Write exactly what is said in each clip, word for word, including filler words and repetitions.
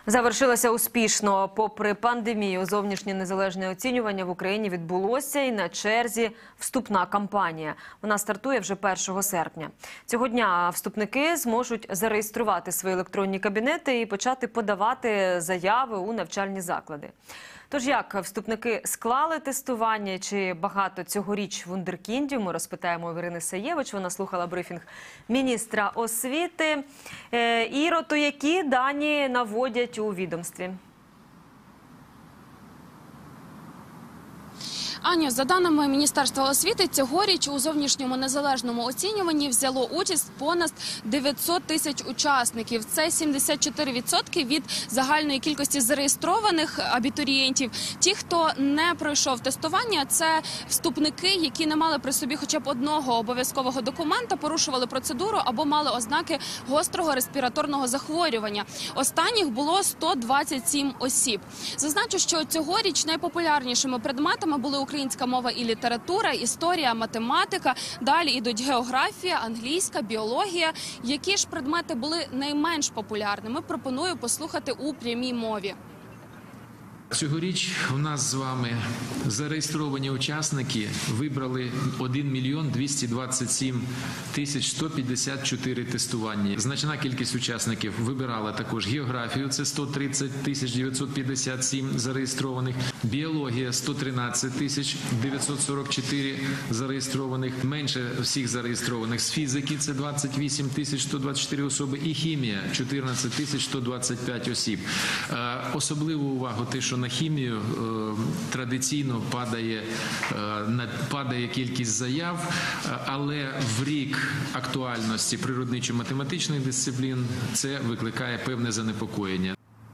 Завершилася успішно. Попри пандемію, зовнішнє незалежне оцінювання в Україні відбулося і на черзі вступна кампанія. Вона стартує вже першого серпня. Цього дня вступники зможуть зареєструвати свої електронні кабінети і почати подавати заяви у навчальні заклади. Тож як вступники склали тестування, чи багато цьогоріч вундеркіндів, ми розпитаємо у Ірини Саєвич. Вона слухала брифінг міністра освіти. Іро, то які дані наводять у відомстві? Аню, за даними Міністерства освіти, цьогоріч у зовнішньому незалежному оцінюванні взяло участь понад дев'ятсот тисяч учасників. Це сімдесят чотири відсотки від загальної кількості зареєстрованих абітурієнтів. Ті, хто не пройшов тестування, це вступники, які не мали при собі хоча б одного обов'язкового документа, порушували процедуру або мали ознаки гострого респіраторного захворювання. Останніх було сто двадцять сім осіб. Зазначу, що цьогоріч найпопулярнішими предметами були українська мова і література, історія, математика, далі йдуть географія, англійська, біологія. Які ж предмети були найменш популярними, пропоную послухати у прямій мові. Цьогоріч у нас з вами зареєстровані учасники вибрали один мільйон двісті двадцять сім тисяч сто п'ятдесят чотири тестування. Значна кількість учасників вибирала також географію, це сто тридцять тисяч дев'ятсот п'ятдесят сім зареєстрованих, біологія сто тринадцять тисяч дев'ятсот сорок чотири зареєстрованих, менше всіх зареєстрованих з фізики, це двадцять вісім тисяч сто двадцять чотири особи, і хімія чотирнадцять тисяч сто двадцять п'ять осіб. Особливу увагу те, що на хімію е, традиційно падає, е, падає кількість заяв, е, але в рік актуальності природничо-математичних дисциплін це викликає певне занепокоєння.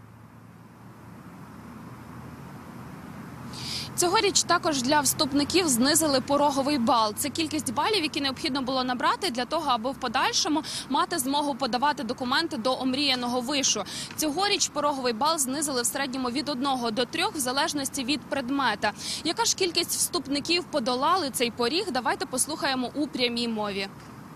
Цьогоріч також для вступників знизили пороговий бал. Це кількість балів, які необхідно було набрати для того, аби в подальшому мати змогу подавати документи до омріяного вишу. Цьогоріч пороговий бал знизили в середньому від одного до трьох, в залежності від предмета. Яка ж кількість вступників подолали цей поріг? Давайте послухаємо у прямій мові.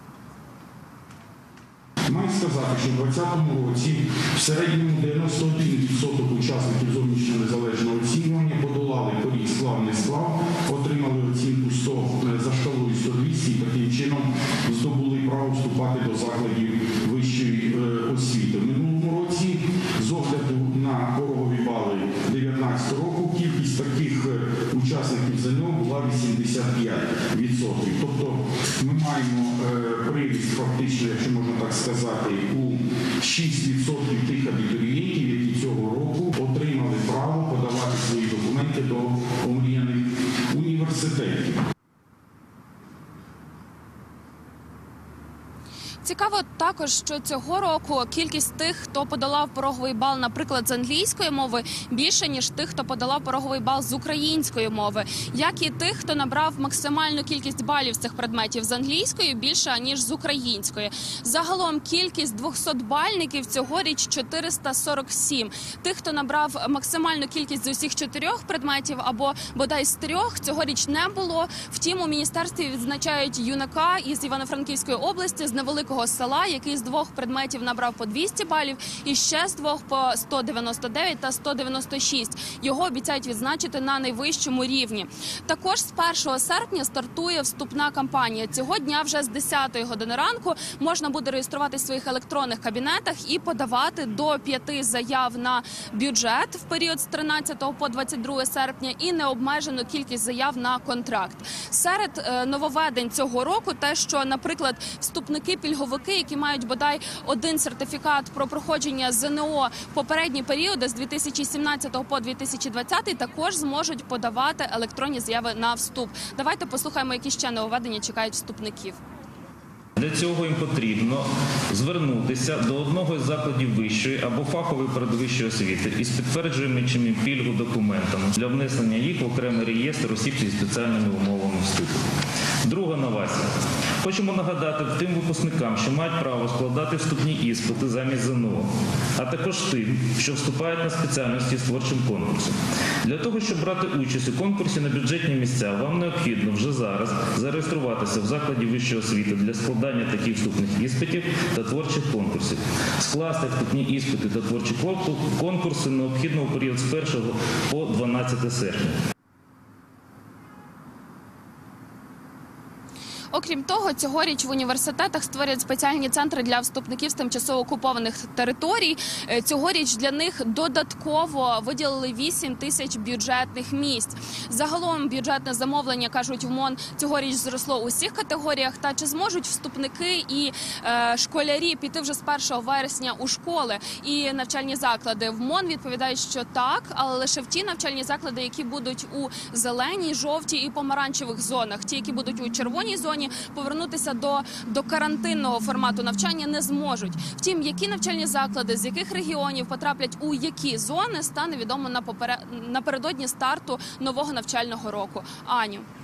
Маю сказати, що у двадцятому році в середньому дев'яносто один відсоток учасників зовнішнього незалежного оцінювання подолали поріг склав-не склав, отримали оцінку сто за шкалою сто двісті і таким чином здобули право вступати до закладів вищої освіти. В минулому році, з огляду на порогові бали дев'ятнадцятого року, кількість таких учасників ЗНО була вісімдесят п'ять відсотків. Тобто ми маємо приріст фактично, якщо можна так сказати, у шість відсотків тих абітурієнтів, які цього року отримали право подавати свої документи до омріяних університетів. Цікаво також, що цього року кількість тих, хто подолав пороговий бал, наприклад, з англійської мови, більше, ніж тих, хто подолав пороговий бал з української мови. Як і тих, хто набрав максимальну кількість балів з цих предметів з англійської, більше, ніж з української. Загалом кількість двохсотбальників цьогоріч чотириста сорок сім. Тих, хто набрав максимальну кількість з усіх чотирьох предметів або бодай з трьох, цьогоріч не було. Втім, у міністерстві відзначають юнака із Івано-Франківської області, з невеликого села, який з двох предметів набрав по двісті балів, і ще з двох по сто дев'яносто дев'ять та сто дев'яносто шість. Його обіцяють відзначити на найвищому рівні. Також з першого серпня стартує вступна кампанія. Цього дня вже з десятої години ранку можна буде реєструвати в своїх електронних кабінетах і подавати до п'яти заяв на бюджет в період з тринадцятого по двадцять друге серпня і необмежену кількість заяв на контракт. Серед е, нововведень цього року те, що, наприклад, вступники пільговики, які мають бодай один сертифікат про проходження ЗНО попередні періоди з дві тисячі сімнадцятого по дві тисячі двадцятий, також зможуть подавати електронні заяви на вступ. Давайте послухаємо, які ще нововведення чекають вступників. Для цього їм потрібно звернутися до одного із закладів вищої або фахової передвищої освіти із підтверджуючими пільгу документами для внесення їх в окремий реєстр осіб зі спеціальними умовами вступу. Друга новація. Хочемо нагадати тим випускникам, що мають право складати вступні іспити замість ЗНО, а також тим, що вступають на спеціальності з творчим конкурсом. Для того, щоб брати участь у конкурсі на бюджетні місця, вам необхідно вже зараз зареєструватися в закладі вищої освіти для складання складання таких вступних іспитів та творчих конкурсів. Скласти вступні іспити та творчі конкурси необхідно у період з першого по дванадцяте серпня. Окрім того, цьогоріч в університетах створять спеціальні центри для вступників з тимчасово окупованих територій. Цьогоріч для них додатково виділили вісім тисяч бюджетних місць. Загалом бюджетне замовлення, кажуть в МОН, цьогоріч зросло у всіх категоріях. Та чи зможуть вступники і е, школярі піти вже з першого вересня у школи і навчальні заклади? В МОН відповідають, що так, але лише в ті навчальні заклади, які будуть у зеленій, жовтій і помаранчевих зонах. Ті, які будуть у червоній зоні, повернутися до, до карантинного формату навчання не зможуть. Втім, які навчальні заклади, з яких регіонів потраплять у які зони, стане відомо на попер... напередодні старту нового навчального року. Аню.